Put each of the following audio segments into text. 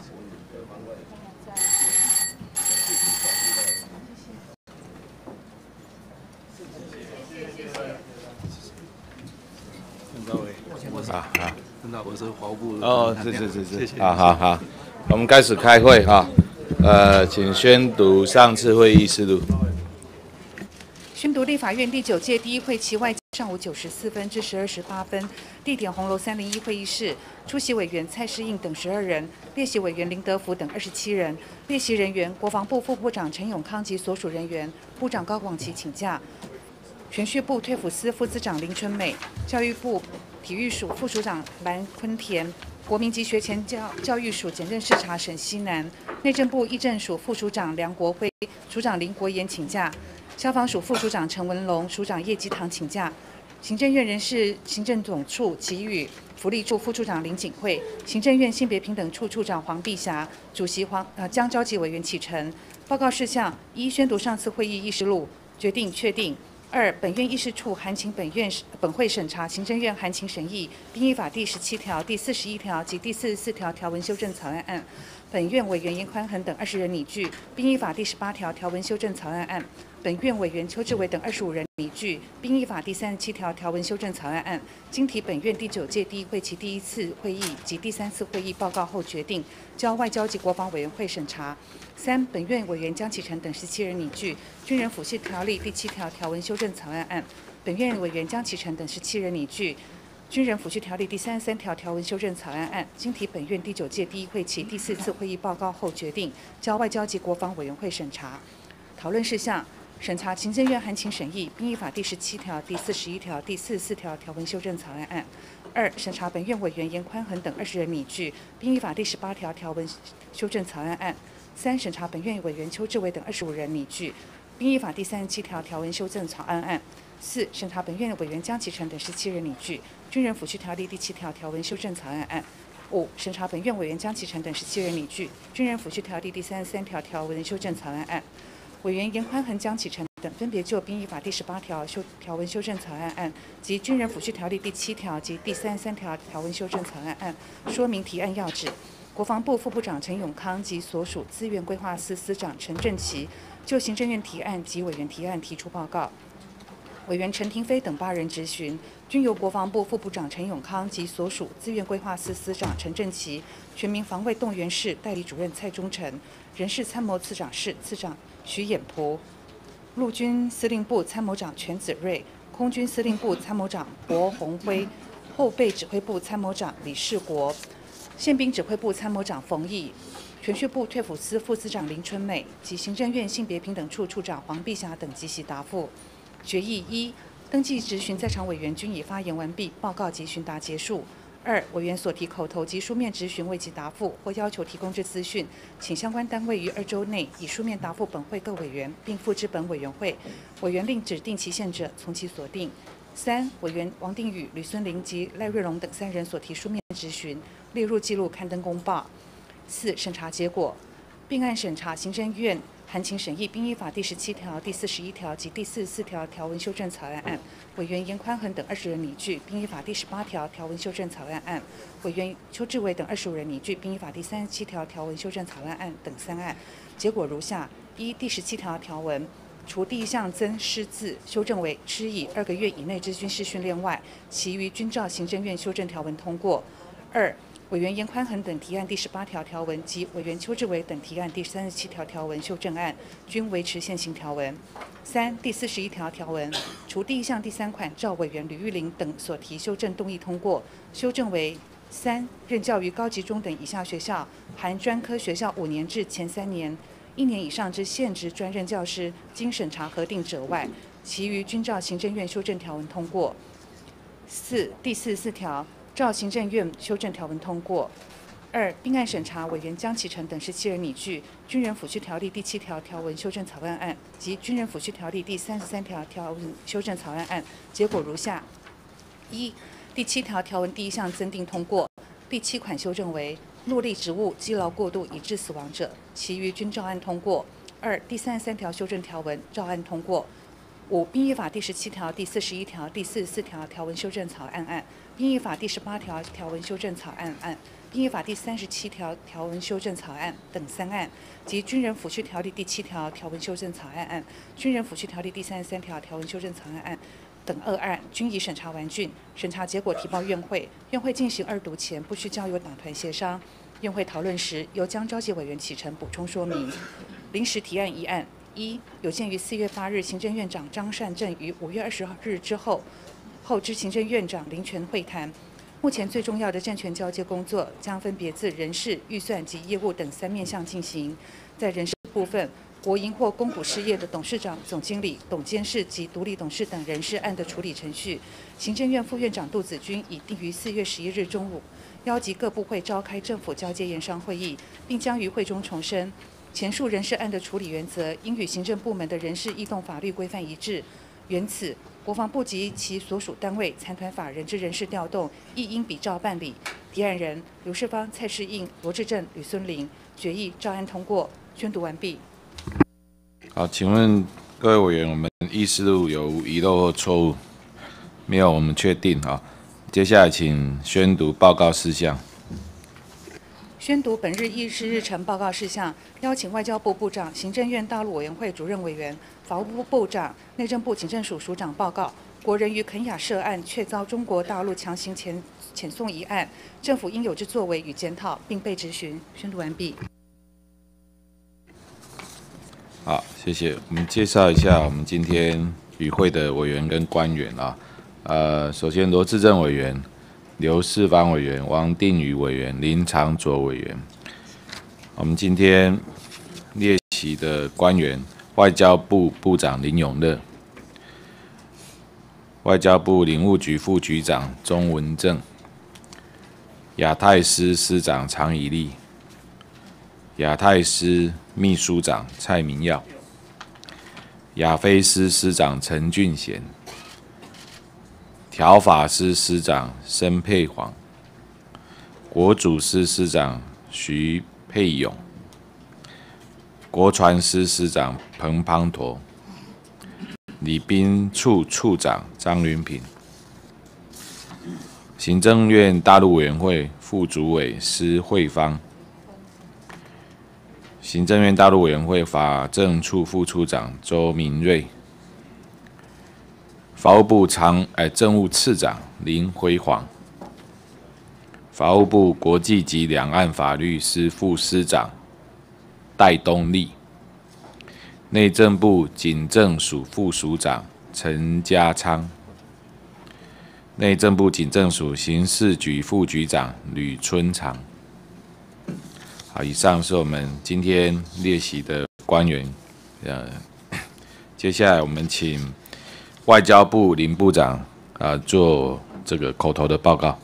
我是华务部哦， 是， 谢谢。好，我们开始开会哈。请宣读上次会议事录。 宣读立法院第9届第1会期外上午9时4分至12时8分，地点红楼301会议室，出席委员蔡诗应等12人，列席委员林德福等27人，列席人员国防部副部长陈永康及所属人员，部长高广琪请假，铨叙部退辅司副司长林春美，教育部体育署副署长蓝坤田，国民及学前教育署检任视察沈西南，内政部议政署副署长梁国辉，署长林国炎请假。消防署副署长陈文龙、署长叶基堂请假，行政院人事行政总处给予福利处副处长林景惠，行政院性别平等处处长黄碧霞，主席江召集委员启程。报告事项：一、宣读上次会议议事录，决定确定。2. 本院议事处函请本会审查行政院函请审议兵役法第17条、第41条及第44条条文修正草案案。本院委员严宽恒等20人拟具兵役法第18条条文修正草案案。本院委员邱志伟等25人拟具兵役法第37条条文修正草案案，经提本院第9届第1会期第1次会议及第3次会议报告后决定，交外交及国防委员会审查。3. 本院委员江启臣等17人拟具军人抚恤条例第7条条文修正草案案，本院委员江启臣等17人拟具军人抚恤条例第33条条文修正草案案，经提本院第9届第1会期第4次会议报告后决定，交外交及国防委员会审查。讨论事项：审查行政院函请审议兵役法第17条、第41条、第44条条文修正草案案。2. 审查本院委员严宽恒等20人拟具兵役法第18条条文修正草案案。3. 审查本院委员邱志伟等25人拟具兵役法第37条条文修正草案案。4. 审查本院委员江启臣等17人拟具军人抚恤条例第7条条文修正草案案。5. 审查本院委员江启臣等17人拟具军人抚恤条例第33条条文修正草案案。委员严宽恒、江启臣等分别就兵役法第18条条文修正草案案及军人抚恤条例第7条及第33条条文修正草案案说明提案要旨。国防部副部长陈永康及所属资源规划司司长陈正奇就行政院提案及委员提案提出报告。委员陈廷飞等8人质询，均由国防部副部长陈永康及所属资源规划司司长陈正奇、全民防卫动员室代理主任蔡忠诚、人事参谋次长室次长徐衍璞、陆军司令部参谋长全子睿、空军司令部参谋长薄鸿辉、后备指挥部参谋长李世国、宪兵指挥部参谋长冯毅、铨叙部退辅司副司长林春美及行政院性别平等处处长黄碧霞等即席答复。决议1，登记质询在场委员均已发言完毕，报告及询答结束。2. 委员所提口头及书面质询未及答复或要求提供之资讯，请相关单位于2周内以书面答复本会各委员，并附至本委员会。委员另指定期限者，从其所定。3. 委员王定宇、吕孙林及赖瑞龙等3人所提书面质询，列入记录刊登公报。4. 审查结果：并案审查行政院函请审议兵役法第17条、第41条及第44条条文修正草案案，委员严宽恒等20人拟具兵役法第18条条文修正草案案，委员邱志伟等25人拟具兵役法第37条条文修正草案案等3案。结果如下：一、第17条条文除第1项增施字修正为施以2个月以内之军事训练外，其余均照行政院修正条文通过。2. 委员严宽恒等提案第18条条文及委员邱志伟等提案第37条条文修正案均维持现行条文。3. 第41条条文除第1项第3款照委员吕玉玲等所提修正动议通过，修正为3. 任教于高级中等以下学校含专科学校5年制前3年1年以上之现职专任教师，经审查核定者外，其余均照行政院修正条文通过。4. 第44条照行政院修正条文通过。2. 并案审查委员江启臣等17人拟具军人抚恤条例第7条条文修正草案案及军人抚恤条例第33条条文修正草案案。结果如下：一、第7条条文第1项增订通过，第7款修正为诺力职务积劳过度以致死亡者，其余均照案通过。2. 第33条修正条文照案通过。5. 兵役法第17条、第41条、第44条条文修正草案案，兵役法第18条条文修正草案案， 并依法第37条条文修正草案等3案，及军人抚恤条例第7条条文修正草案、军人抚恤条例第33条条文修正草案等2案，均已审查完竣，审查结果提报院会。院会进行2读前，不需交由党团协商。院会讨论时，由江召集委员启程补充说明。临时提案1案：1. 有鉴于4月8日行政院长张善政于5月20日之后知行政院长林权会谈，目前最重要的政权交接工作将分别自人事、预算及业务等3面向进行。在人事部分，国营或公股事业的董事长、总经理、董监事及独立董事等人事案的处理程序，行政院副院长杜子君已定于4月11日中午邀集各部会召开政府交接研商会议，并将于会中重申，前述人事案的处理原则应与行政部门的人事异动法律规范一致。原此，国防部及其所属单位参团法人之人事调动，亦应比照办理。提案人刘世芳、蔡世应、罗致政、吕孙林，决议照案通过。宣读完毕。 好，请问各位委员，我们议事录有无遗漏或错误？没有，我们确定啊。接下来请宣读报告事项。 宣读本日议事日程报告事项，邀请外交部部长、行政院大陆委员会主任委员、法务部部长、内政部警政署署长报告国人于肯雅涉案却遭中国大陆强行遣送一案，政府应有之作为与检讨，并被质询。宣读完毕。 好，谢谢。我们介绍一下我们今天与会的委员跟官员啊。首先罗致政委员、刘世芳委员、王定宇委员、林长佐委员。我们今天列席的官员：外交部部长林永乐，外交部领务局副局长钟文正，亚太司司长常以利，亚太司秘书长蔡明耀，亚非司司长陈俊贤，条法司司长申佩煌，国主司司长徐佩勇，国传司司长彭滂沱，礼宾处处长张云平，行政院大陆委员会副主委施惠芳，行政院大陆委员会法政处副处长周明瑞，法务部政务次长林辉煌，法务部国际及两岸法律司副司长戴东立，内政部警政署副署长陈家昌，内政部警政署刑事局副局长吕春长。好，以上是我们今天列席的官员。接下来我们请外交部林部长做这个口头的报告。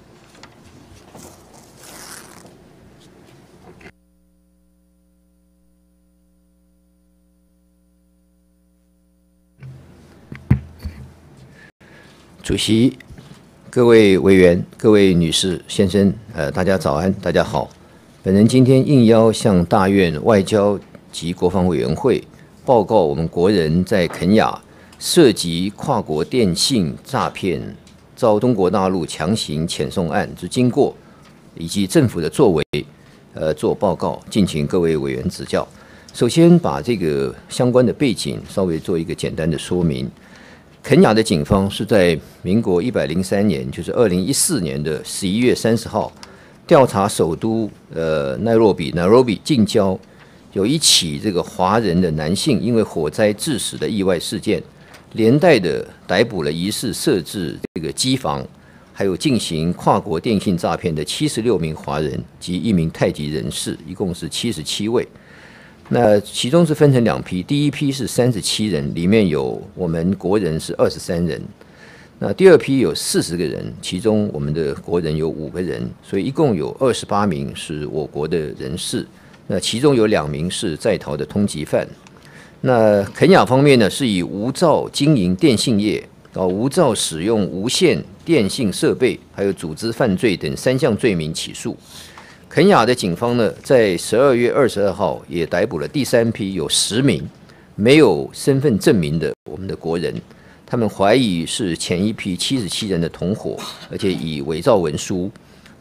主席、各位委员、各位女士、先生，大家早安，大家好。本人今天应邀向大院外交及国防委员会报告我们国人在肯雅涉及跨国电信诈骗遭中国大陆强行遣送案之经过，以及政府的作为，做报告，敬请各位委员指教。首先把这个相关的背景稍微做一个简单的说明。肯雅的警方是在民国103年，就是2014年的11月30号，调查首都奈罗比近郊有一起这个华人的男性因为火灾致死的意外事件，连带的逮捕了疑似设置这个机房，还有进行跨国电信诈骗的76名华人及1名泰籍人士，一共是77位。那其中是分成2批，第一批是37人，里面有我们国人是23人。那第二批有40个人，其中我们的国人有5个人，所以一共有28名是我国的人士。那其中有2名是在逃的通缉犯。那肯雅方面呢，是以无照经营电信业、无照使用无线电信设备，还有组织犯罪等3项罪名起诉。肯雅的警方呢，在12月22号也逮捕了第3批，有10名没有身份证明的我们的国人，他们怀疑是前一批77人的同伙，而且以伪造文书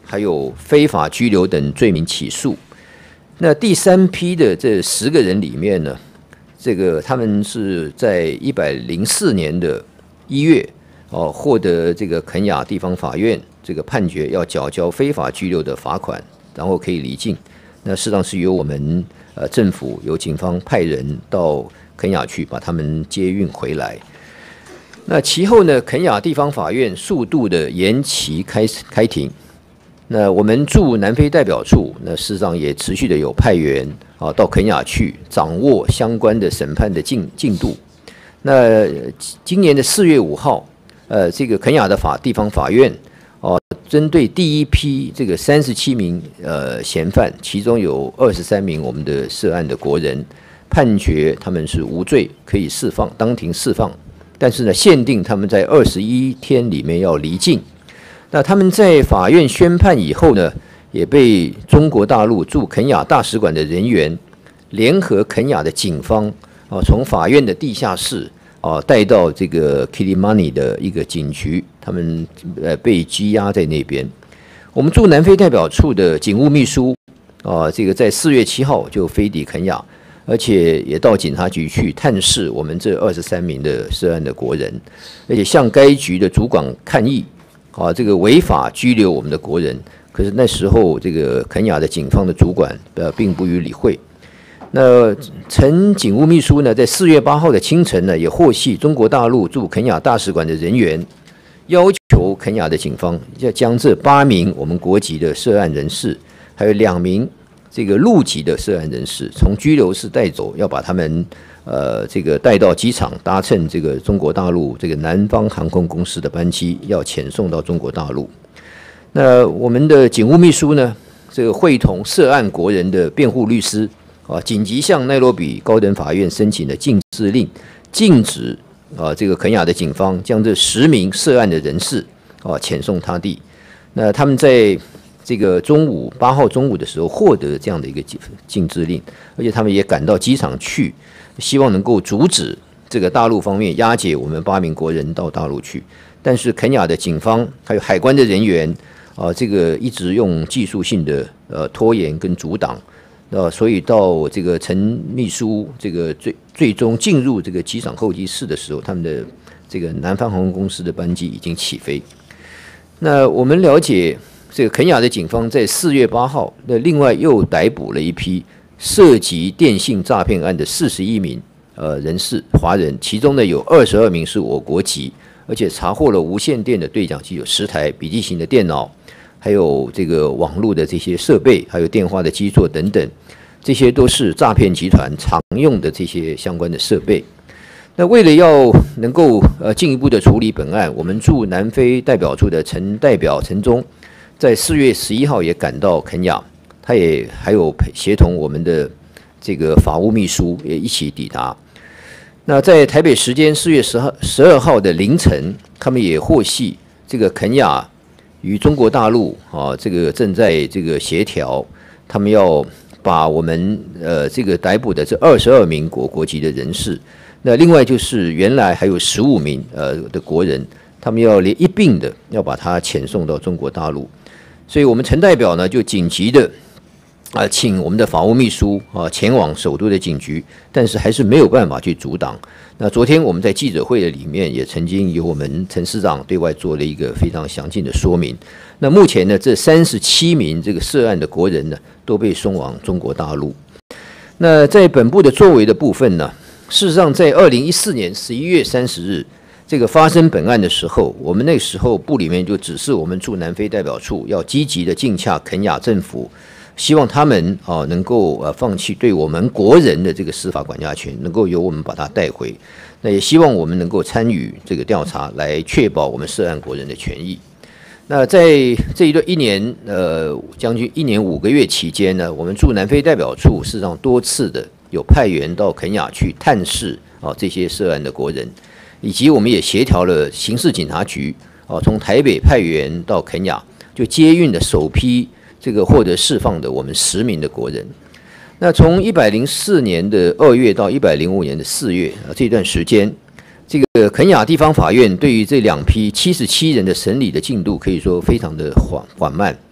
还有非法居留等罪名起诉。那第3批的这10个人里面呢，这个他们是在104年的1月获得这个肯亚地方法院这个判决要缴交非法居留的罚款，然后可以离境。那事实上是由我们政府由警方派人到肯亚去把他们接运回来。那其后呢，肯亚地方法院数度的延期开庭。那我们驻南非代表处，那事实上也持续的有派员到肯亚去掌握相关的审判的进度。那今年的4月5号，这个肯亚的地方法院针对第一批这个37名嫌犯，其中有23名我们的涉案的国人，判决他们是无罪，可以释放，当庭释放。但是呢，限定他们在21天里面要离境。那他们在法院宣判以后呢，也被中国大陆驻肯亚大使馆的人员联合肯亚的警方从法院的地下室带到这个 Kilimani 的一个警局，他们被羁押在那边。我们驻南非代表处的警务秘书这个在4月7号就飞抵肯亚，而且也到警察局去探视我们这23名的涉案的国人，而且向该局的主管抗议这个违法拘留我们的国人。可是那时候这个肯亚的警方的主管并不予理会。那陈警务秘书呢，在4月8号的清晨呢，也获悉中国大陆驻肯亚大使馆的人员要求肯亚的警方要将这8名我们国籍的涉案人士，还有2名这个陆籍的涉案人士，从拘留室带走，要把他们这个带到机场，搭乘这个中国大陆这个南方航空公司的班机，要遣送到中国大陆。那我们的警务秘书呢，这个会同涉案国人的辩护律师紧急向奈罗比高等法院申请了禁制令，禁止这个肯亚的警方将这10名涉案的人士遣送他地。那他们在这个8号中午的时候获得这样的一个禁制令，而且他们也赶到机场去，希望能够阻止这个大陆方面押解我们8名国人到大陆去。但是肯亚的警方还有海关的人员这个一直用技术性的拖延跟阻挡，所以到这个陈秘书这个最终进入这个机场候机室的时候，他们的这个南方航空公司的班机已经起飞。那我们了解，这个肯亚的警方在4月8号，那另外又逮捕了一批涉及电信诈骗案的41名人士，华人，其中呢有22名是我国籍，而且查获了无线电的对讲机有10台，笔记型的电脑，还有这个网络的这些设备，还有电话的基座等等，这些都是诈骗集团常用的这些相关的设备。那为了要能够进一步的处理本案，我们驻南非代表处的陈代表陈忠，在4月11号也赶到肯亚，他也还有协同我们的这个法务秘书也一起抵达。那在台北时间4月12号的凌晨，他们也获悉这个肯亚与中国大陆这个正在这个协调，他们要把我们这个逮捕的这22名国籍的人士，那另外就是原来还有15名的国人，他们要一并的要把他遣送到中国大陆。所以我们陈代表呢就紧急的请我们的法务秘书前往首都的警局，但是还是没有办法去阻挡。那昨天我们在记者会的里面也曾经由我们陈司长对外做了一个非常详尽的说明。那目前呢，这37名这个涉案的国人呢都被送往中国大陆。那在本部的作为的部分呢，事实上在2014年11月30日这个发生本案的时候，我们那时候部里面就指示我们驻南非代表处要积极的尽洽肯亚政府，希望他们能够放弃对我们国人的这个司法管辖权，能够由我们把他带回。那也希望我们能够参与这个调查，来确保我们涉案国人的权益。那在这一段将近1年5个月期间呢，我们驻南非代表处事实上多次的有派员到肯亚去探视这些涉案的国人，以及我们也协调了刑事警察局从台北派员到肯亚，就接运了首批这个获得释放的我们10名的国人。那从104年的2月到105年的4月这段时间，这个肯亚地方法院对于这2批77人的审理的进度可以说非常的缓慢，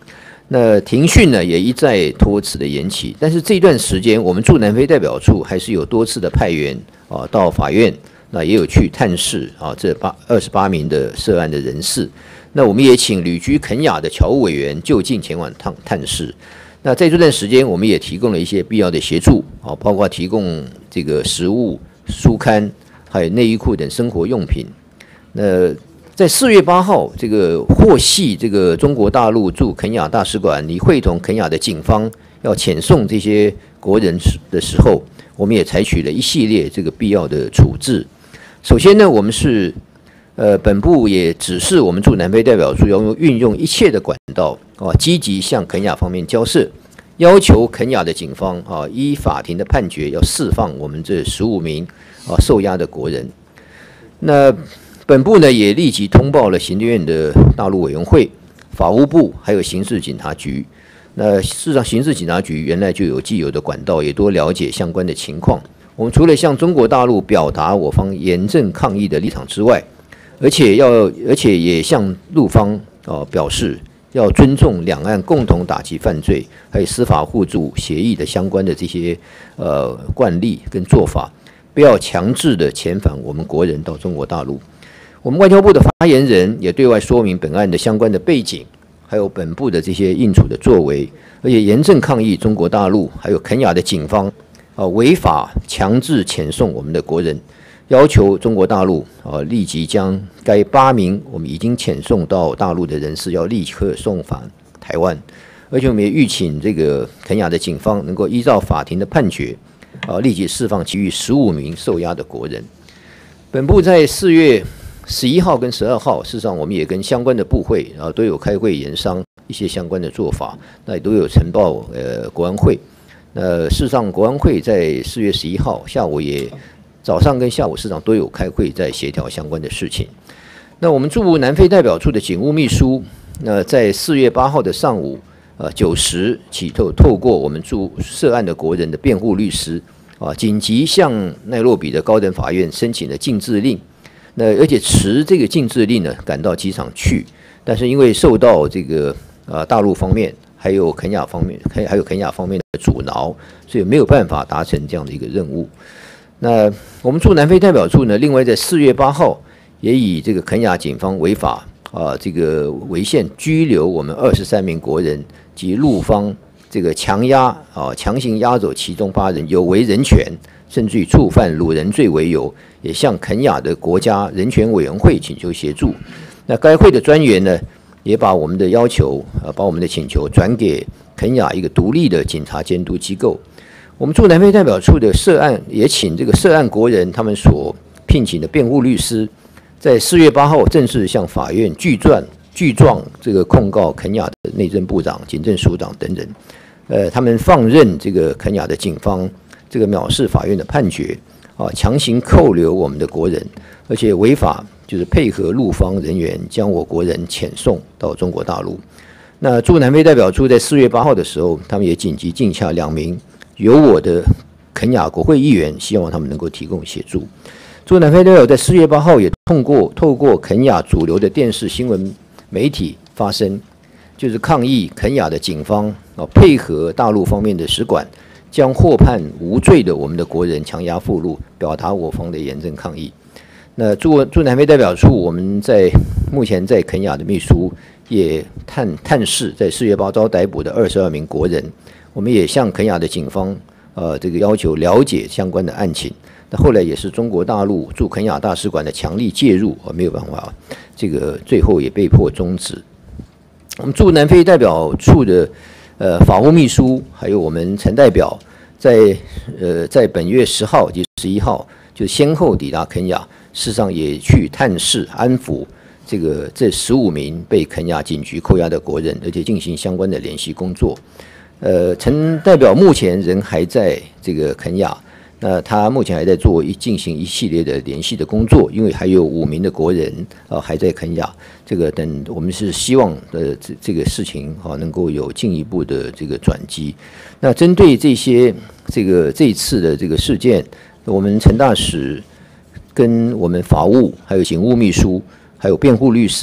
那庭讯呢也一再多次的延期，但是这段时间我们驻南非代表处还是有多次的派员到法院，那也有去探视这28名的涉案的人士。那我们也请旅居肯亚的侨务委员就近前往探视。那在这段时间，我们也提供了一些必要的协助包括提供这个食物、书刊，还有内衣裤等生活用品。那在4月8号，这个获悉这个中国大陆驻肯亚大使馆拟会同肯亚的警方要遣送这些国人的时候，我们也采取了一系列这个必要的处置。首先呢，我们是本部也指示我们驻南非代表处要运用一切的管道积极向肯亚方面交涉，要求肯亚的警方依法庭的判决要释放我们这15名受押的国人。那本部呢也立即通报了行政院的大陆委员会、法务部还有刑事警察局。那事实上，刑事警察局原来就有既有的管道，也多了解相关的情况。我们除了向中国大陆表达我方严正抗议的立场之外，而且也向陆方表示要尊重两岸共同打击犯罪还有司法互助协议的相关的这些惯例跟做法，不要强制的遣返我们国人到中国大陆。我们外交部的发言人也对外说明本案的相关的背景，还有本部的这些应处的作为，而且严正抗议中国大陆还有肯亚的警方违法强制遣送我们的国人，要求中国大陆立即将该8名我们已经遣送到大陆的人士要立刻送返台湾，而且我们也预请这个肯亚的警方能够依照法庭的判决立即释放其余15名受押的国人。本部在4月11号跟12号，事实上我们也跟相关的部会都有开会研商一些相关的做法，那也都有呈报国安会。事实上国安会在4月11号下午也早上跟下午事实上都有开会在协调相关的事情。那我们驻南非代表处的警务秘书，在4月8号的上午9时起透过我们驻涉案的国人的辩护律师紧急向奈洛比的高等法院申请了禁制令。而且持这个禁制令呢赶到机场去，但是因为受到这个大陆方面还有肯亚方面的阻挠，所以没有办法达成这样的一个任务。那我们驻南非代表处呢，另外在4月8号也以这个肯亚警方违法这个违宪拘留我们23名国人及陆方这个强行押走其中8人，有违人权，甚至于触犯掳人罪为由，也向肯亚的国家人权委员会请求协助。那该会的专员呢，也把我们的要求把我们的请求转给肯亚一个独立的警察监督机构。我们驻南非代表处的涉案也请这个涉案国人他们所聘请的辩护律师，在4月8号正式向法院具状这个控告肯亚的内政部长、警政署长等人，他们放任这个肯亚的警方这个藐视法院的判决强行扣留我们的国人，而且违法就是配合陆方人员将我国人遣送到中国大陆。那驻南非代表处在4月8号的时候，他们也紧急禁下2名由我的肯亚国会议员，希望他们能够提供协助。驻南非代表在4月8号也透过肯亚主流的电视新闻媒体发声，就是抗议肯亚的警方配合大陆方面的使馆，将获判无罪的我们的国人强压附录，表达我方的严正抗议。那驻南非代表处，我们目前在肯亚的秘书也探视在4月8遭逮捕的22名国人，我们也向肯亚的警方这个要求了解相关的案情。那后来也是中国大陆驻肯亚大使馆的强力介入，没有办法，这个最后也被迫终止。我们驻南非代表处的法务秘书，还有我们陈代表，在本月10号及11号就先后抵达肯亚，事实上也去探视安抚这15名被肯亚警局扣押的国人，而且进行相关的联系工作。陈代表目前人还在这个肯亚，那他目前还在进行一系列的联系的工作，因为还有5名的国人还在肯亚。这个等我们是希望这个事情能够有进一步的这个转机。那针对这一次的这个事件，我们陈大使跟我们法务还有警务秘书还有辩护律师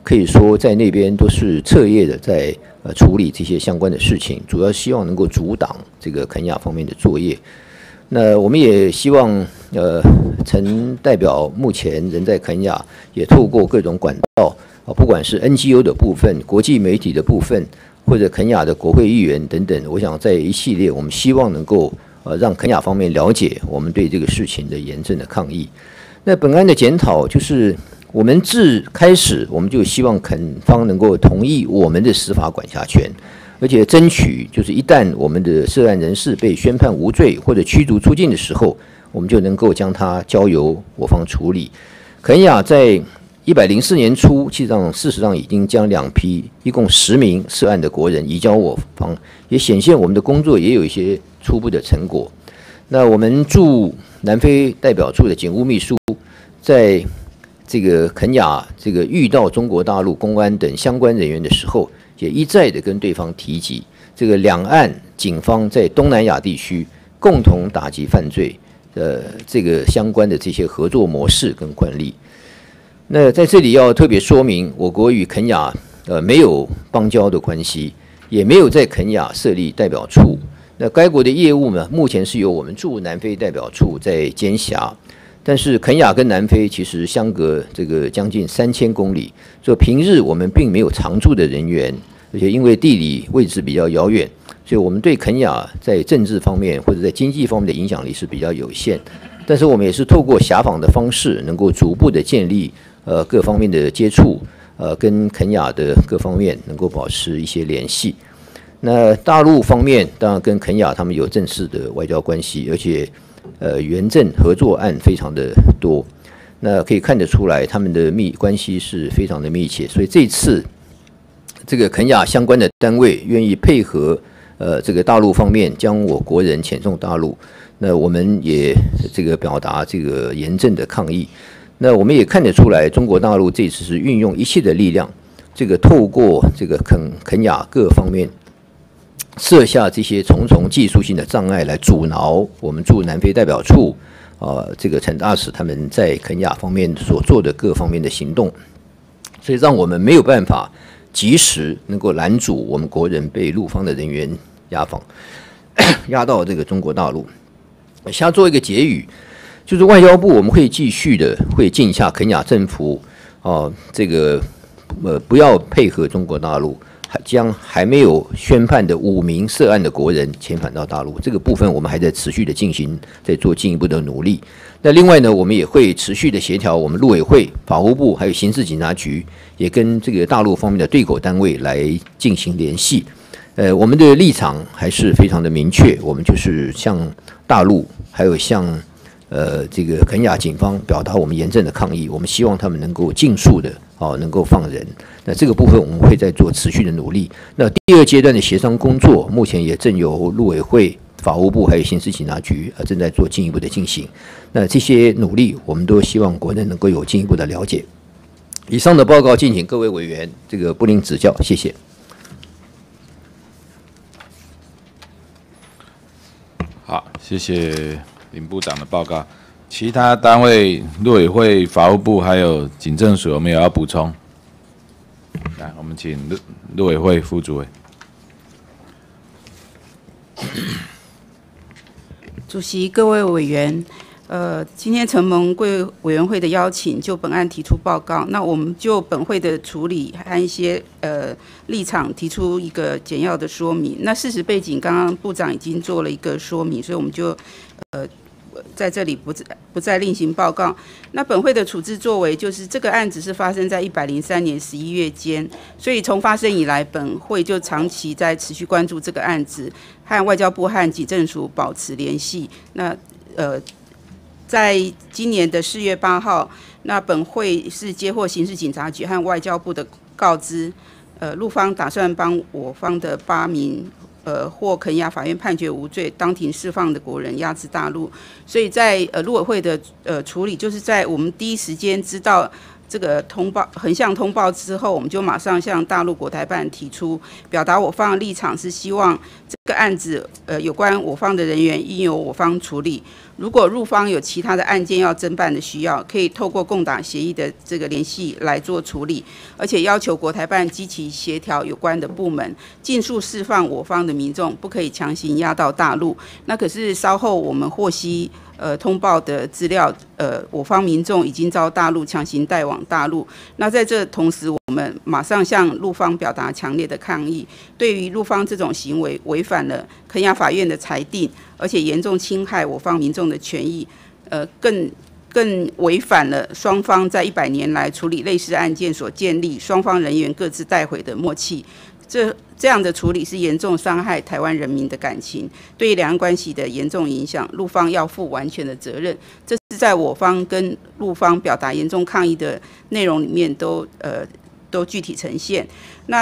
可以说在那边都是彻夜的在处理这些相关的事情，主要希望能够阻挡这个肯亚方面的作业。那我们也希望曾代表目前人在肯亚，也透过各种管道不管是 NGO 的部分、国际媒体的部分，或者肯亚的国会议员等等，我想在一系列，我们希望能够让肯亚方面了解我们对这个事情的严正的抗议。那本案的检讨就是我们自开始我们就希望肯方能够同意我们的司法管辖权，而且争取就是一旦我们的涉案人士被宣判无罪或者驱逐出境的时候，我们就能够将他交由我方处理。肯亚在104年初，事实上已经将2批一共10名涉案的国人移交我方，也显现我们的工作也有一些初步的成果。那我们驻南非代表处的警务秘书，在这个肯亚遇到中国大陆公安等相关人员的时候，也一再的跟对方提及这个两岸警方在东南亚地区共同打击犯罪这个相关的这些合作模式跟惯例。那在这里要特别说明，我国与肯亚没有邦交的关系，也没有在肯亚设立代表处。那该国的业务呢，目前是由我们驻南非代表处在监辖，但是肯亚跟南非其实相隔这个将近3000公里，所以平日我们并没有常驻的人员，而且因为地理位置比较遥远，所以我们对肯亚在政治方面或者在经济方面的影响力是比较有限。但是我们也是透过辖访的方式，能够逐步的建立各方面的接触，跟肯亚的各方面能够保持一些联系。那大陆方面当然跟肯亚他们有正式的外交关系，而且援政合作案非常的多，那可以看得出来他们的关系是非常的密切。所以这次这个肯亚相关的单位愿意配合这个大陆方面将我国人遣送大陆，那我们也这个表达这个严正的抗议。那我们也看得出来，中国大陆这次是运用一切的力量，这个透过这个肯亚各方面设下这些重重技术性的障碍来阻挠我们驻南非代表处这个陈大使他们在肯亚方面所做的各方面的行动，所以让我们没有办法及时能够拦阻我们国人被陆方的人员押到这个中国大陆。先做一个结语，就是外交部我们会继续的会尽下肯亚政府这个不要配合中国大陆，将还没有宣判的5名涉案的国人遣返到大陆，这个部分我们还在持续的进行，在做进一步的努力。那另外呢，我们也会持续的协调我们陆委会、法务部还有刑事警察局，也跟这个大陆方面的对口单位来进行联系。我们的立场还是非常的明确，我们就是向大陆还有向这个肯亚警方表达我们严正的抗议，我们希望他们能够尽速的能够放人。那这个部分我们会在做持续的努力。那第2阶段的协商工作，目前也正由陆委会、法务部还有刑事警察局正在做进一步的进行。那这些努力，我们都希望国人能够有进一步的了解。以上的报告，敬请各位委员这个不吝指教，谢谢。 好，谢谢林部长的报告。其他单位，陆委会、法务部还有警政署有没有要补充？来，我们请陆委会副主委。 主席、各位委员，今天承蒙贵委员会的邀请，就本案提出报告。那我们就本会的处理和一些立场提出一个简要的说明。那事实背景，刚刚部长已经做了一个说明，所以我们就在这里不再另行报告。那本会的处置作为就是这个案子是发生在103年11月间，所以从发生以来，本会就长期在持续关注这个案子，和外交部和警政署保持联系。那在今年的4月8号，那本会是接获刑事警察局和外交部的告知，陆方打算帮我方的8名获肯亚法院判决无罪、当庭释放的国人押至大陆，所以在陆委会的处理，就是在我们第一时间知道这个横向通报之后，我们就马上向大陆国台办提出，表达我方的立场是希望这个案子，有关我方的人员应由我方处理。如果陆方有其他的案件要侦办的需要，可以透过共打协议的这个联系来做处理，而且要求国台办积极协调有关的部门，尽速释放我方的民众，不可以强行押到大陆。那可是稍后我们获悉通报的资料，我方民众已经遭大陆强行带往大陆。那在这同时，我们马上向陆方表达强烈的抗议，对于陆方这种行为违反了肯亚法院的裁定，而且严重侵害我方民众的权益，更违反了双方在100年来处理类似案件所建立双方人员各自带回的默契。这样的处理是严重伤害台湾人民的感情，对两岸关系的严重影响，陆方要负完全的责任。这是在我方跟陆方表达严重抗议的内容里面都具体呈现。那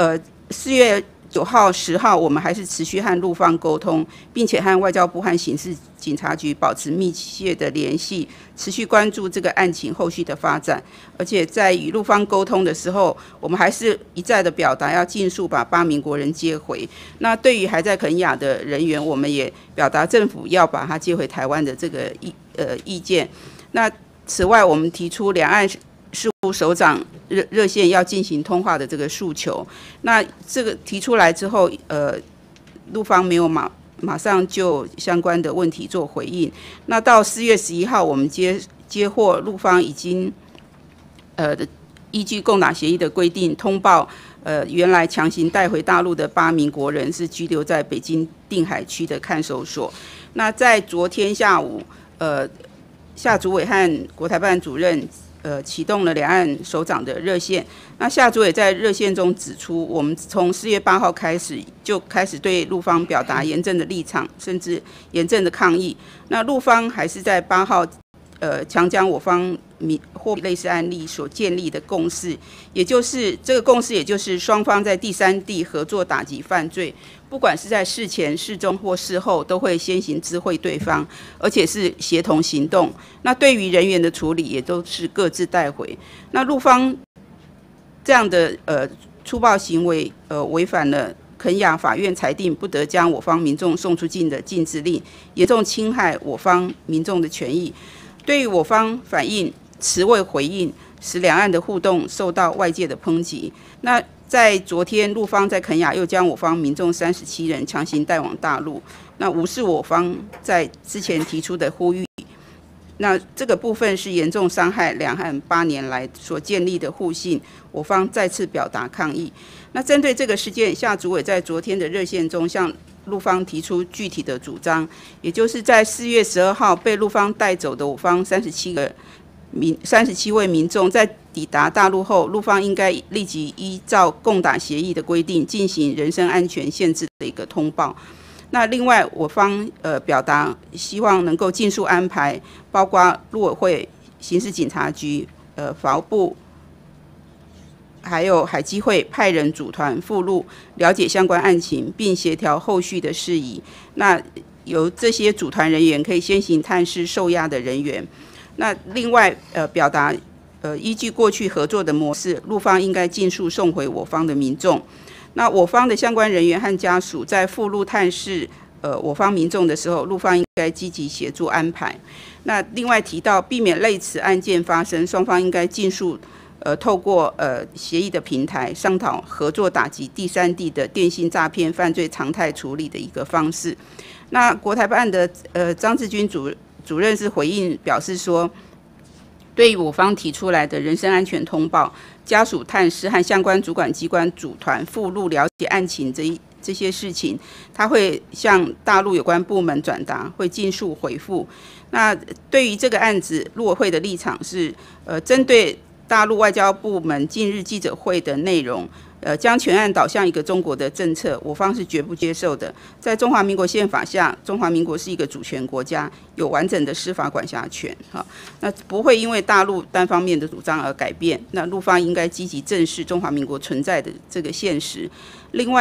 4月9号、10号，我们还是持续和陆方沟通，并且和外交部和刑事警察局保持密切的联系，持续关注这个案情后续的发展。而且在与陆方沟通的时候，我们还是一再的表达要尽速把8名国人接回。那对于还在肯亚的人员，我们也表达政府要把他接回台湾的这个意见。那此外，我们提出两岸事务首长热线要进行通话的这个诉求。那这个提出来之后，陆方没有马上就相关的问题做回应。那到4月11号，我们接获陆方已经依据共打协议的规定通报，原来强行带回大陆的8名国人是拘留在北京定海区的看守所。那在昨天下午，夏主委和国台办主任启动了两岸首长的热线。那夏主委在热线中指出，我们从4月8号开始就开始对陆方表达严正的立场，甚至严正的抗议。那陆方还是在8号强将我方或类似案例所建立的共识，也就是这个共识，也就是双方在第三地合作打击犯罪，不管是在事前、事中或事后，都会先行知会对方，而且是协同行动。那对于人员的处理，也都是各自带回。那陆方这样的粗暴行为，违反了肯亚法院裁定不得将我方民众送出境的禁制令，严重侵害我方民众的权益。对于我方反应迟未回应，使两岸的互动受到外界的抨击。那在昨天，陆方在肯亚又将我方民众37人强行带往大陆，那无视我方在之前提出的呼吁。那这个部分是严重伤害两岸8年来所建立的互信，我方再次表达抗议。那针对这个事件，夏主委在昨天的热线中向陆方提出具体的主张，也就是在4月12号被陆方带走的我方37位民众，在抵达大陆后，陆方应该立即依照共打协议的规定进行人身安全限制的一个通报。那另外，我方表达希望能够尽速安排，包括陆委会、刑事警察局、法务部，还有海基会派人组团赴陆了解相关案情，并协调后续的事宜。那由这些组团人员可以先行探视受押的人员。那另外表达依据过去合作的模式，陆方应该尽速送回我方的民众。那我方的相关人员和家属在赴陆探视我方民众的时候，陆方应该积极协助安排。那另外提到避免类似案件发生，双方应该尽速透过协议的平台商讨合作打击第三地的电信诈骗犯罪常态处理的一个方式。那国台办的张志军主任是回应表示说，对于我方提出来的人身安全通报、家属探视和相关主管机关组团赴陆了解案情这些事情，他会向大陆有关部门转达，会尽速回复。那对于这个案子，陆委会的立场是，针对大陆外交部门近日记者会的内容，将全案导向一个中国的政策，我方是绝不接受的。在中华民国宪法下，中华民国是一个主权国家，有完整的司法管辖权。那不会因为大陆单方面的主张而改变。那陆方应该积极正视中华民国存在的这个现实。另外，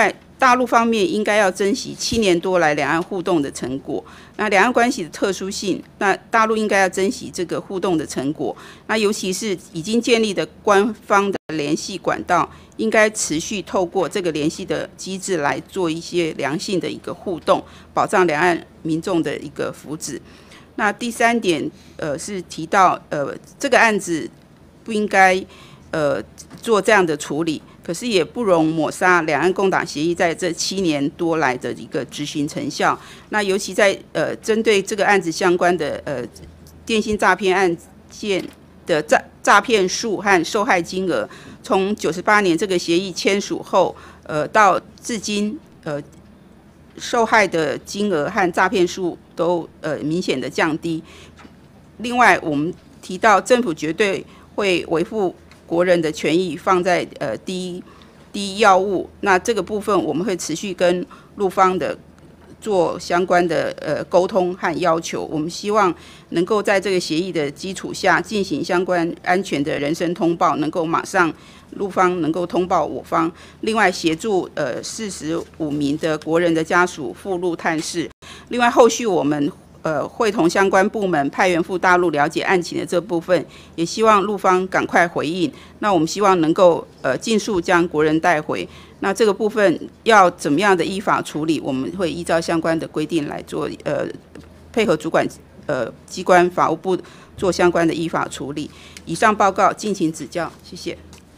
大陆方面应该要珍惜7年多来两岸互动的成果。那两岸关系的特殊性，那大陆应该要珍惜这个互动的成果。那尤其是已经建立的官方的联系管道，应该持续透过这个联系的机制来做一些良性的一个互动，保障两岸民众的一个福祉。那第3点，是提到这个案子不应该做这样的处理，可是也不容抹杀两岸共打协议在这7年多来的一个执行成效。那尤其在针对这个案子相关的电信诈骗案件的诈骗数和受害金额，从98年这个协议签署后，到至今受害的金额和诈骗数都明显的降低。另外，我们提到政府绝对会维护国人的权益放在第一要务。那这个部分我们会持续跟陆方的做相关的沟通和要求。我们希望能够在这个协议的基础下进行相关安全的人身通报，能够马上陆方能够通报我方。另外协助45名的国人的家属赴陆探视。另外后续我们会同相关部门派员赴大陆了解案情的这部分，也希望陆方赶快回应。那我们希望能够尽速将国人带回。那这个部分要怎么样的依法处理，我们会依照相关的规定来做配合主管机关法务部做相关的依法处理。以上报告敬请指教，谢谢。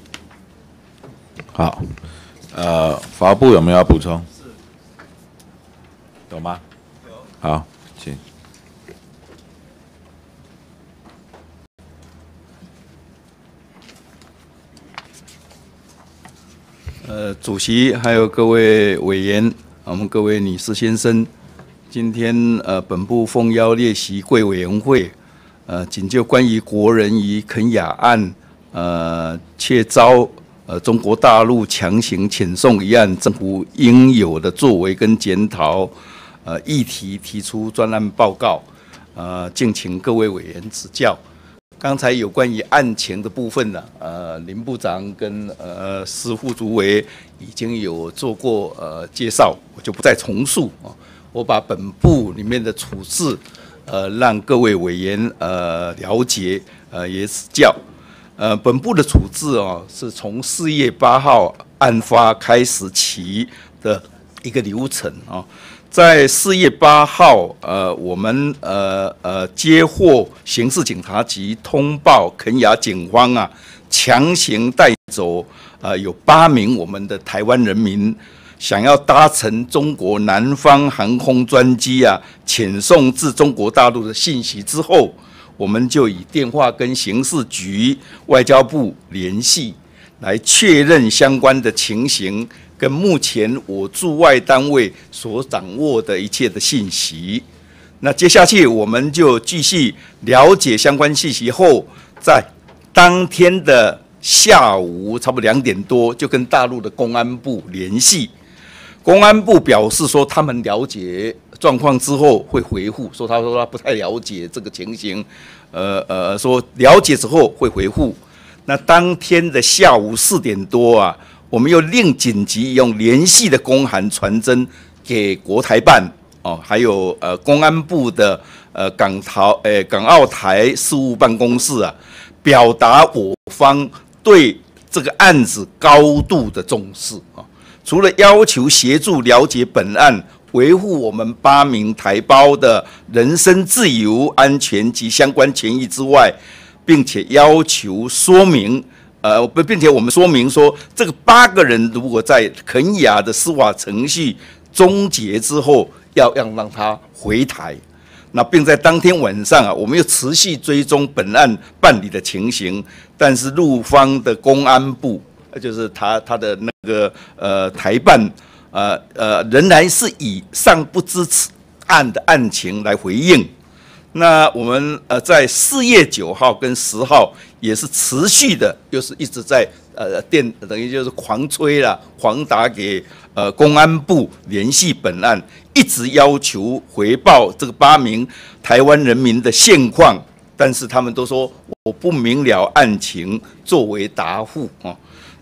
好，法务部有没有要补充？有吗？有。好，请。 主席还有各位委员，我们各位女士先生，今天本部奉邀列席贵委员会，仅就关于国人于肯雅案窃遭中国大陆强行遣送一案，政府应有的作为跟检讨议题提出专案报告，敬请各位委员指教。刚才有关于案情的部分呢，林部长跟司副主委已经有做过介绍，我就不再重述啊。我把本部里面的处置，让各位委员了解，也指教。本部的处置是从4月8号案发开始起的一个流程啊。在4月8号，我们接获刑事警察局通报，肯雅警方强行带走有8名我们的台湾人民，想要搭乘中国南方航空专机遣送至中国大陆的信息之后，我们就以电话跟刑事局、外交部联系，来确认相关的情形。跟目前我驻外单位所掌握的一切的信息，那接下去我们就继续了解相关信息后，在当天的下午差不多2点多，就跟大陆的公安部联系。公安部表示说，他们了解状况之后会回复，说他不太了解这个情形，说了解之后会回复。那当天的下午4点多我们又另紧急用联系的公函传真给国台办还有公安部的港澳台事务办公室表达我方对这个案子高度的重视除了要求协助了解本案，维护我们8名台胞的人身自由、安全及相关权益之外，并且要求说明。并且我们说明说，这个8个人如果在肯雅的司法程序终结之后，要让他回台。那并在当天晚上我们又持续追踪本案办理的情形，但是陆方的公安部，就是他的那个台办，仍然是以尚不知此案的案情来回应。那我们在4月9号跟10号也是持续的，又是一直在等于就是狂催啦，狂打给公安部联系本案，一直要求回报这个8名台湾人民的现况，但是他们都说我不明了案情，作为答复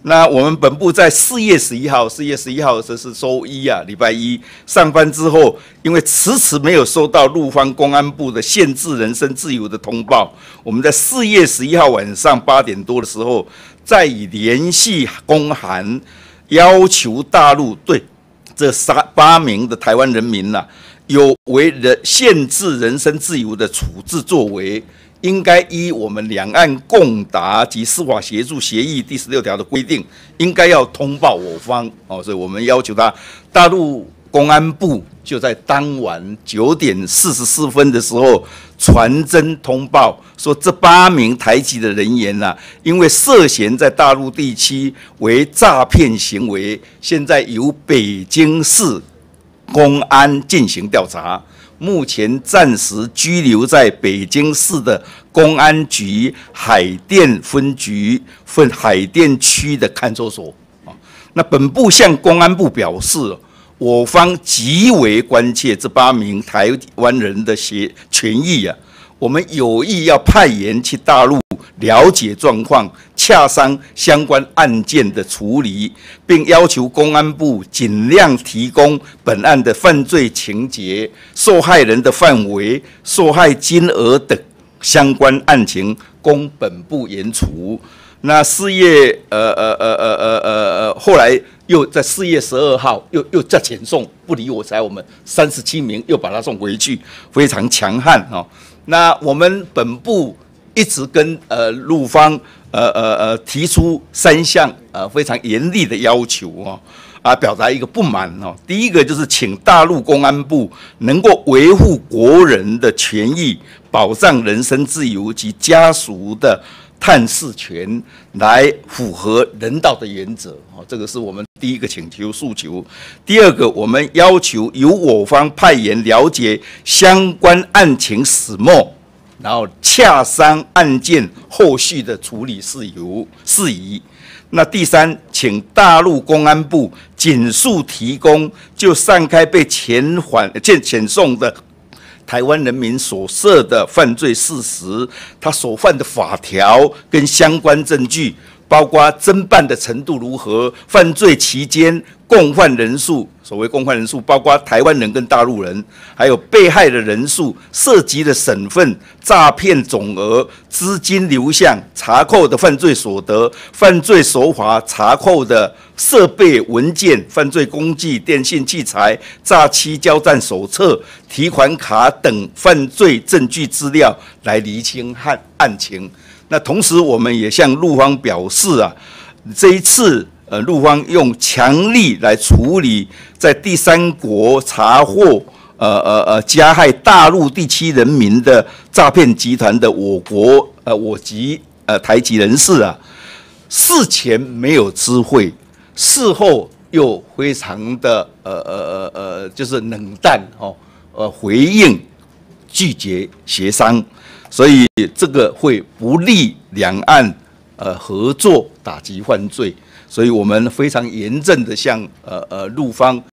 那我们本部在4月11号，这是周一啊，礼拜一上班之后，因为迟迟没有收到陆方公安部的限制人身自由的通报，我们在4月11号晚上8点多的时候，再以联系公函要求大陆对这8名的台湾人民呐、有违限制人身自由的处置作为。应该依我们两岸共达及司法协助协议第16条的规定，应该要通报我方哦，所以我们要求他，大陆公安部就在当晚9点44分的时候传真通报，说这8名台籍的人员呐、因为涉嫌在大陆地区为诈骗行为，现在由北京市公安进行调查。目前暂时拘留在北京市的公安局海淀分局海淀区的看守所。那本部向公安部表示，我方极为关切这8名台湾人的权益啊，我们有意要派员去大陆了解状况，洽商相关案件的处理，并要求公安部尽量提供本案的犯罪情节、受害人的范围、受害金额等相关案情，供本部研处。那4月后来又在4月12号又再遣送，不理我财，我们37名又把他送回去，非常强悍哦。那我们本部一直跟陆方提出3项非常严厉的要求哦，表达一个不满哦。第一个就是请大陆公安部能够维护国人的权益，保障人身自由及家属的探视权，来符合人道的原则哦。这个是我们第一个请求诉求。第二个，我们要求由我方派员了解相关案情始末，然后洽商案件后续的处理事宜。那第三，请大陆公安部尽速提供就散开被遣送的台湾人民所涉的犯罪事实，他所犯的法条跟相关证据，包括侦办的程度如何，犯罪期间共犯人数，所谓共犯人数，包括台湾人跟大陆人，还有被害的人数、涉及的省份、诈骗总额、资金流向、查扣的犯罪所得、犯罪手法、查扣的设备文件、犯罪工具、电信器材、诈欺交战手册、提款卡等犯罪证据资料，来厘清案情。那同时，我们也向陆方表示啊，这一次陆方用强力来处理在第三国查获加害大陆地区人民的诈骗集团的我籍台籍人士啊，事前没有知会，事后又非常的就是冷淡回应拒绝协商。所以这个会不利两岸合作打击犯罪，所以我们非常严正的向陆方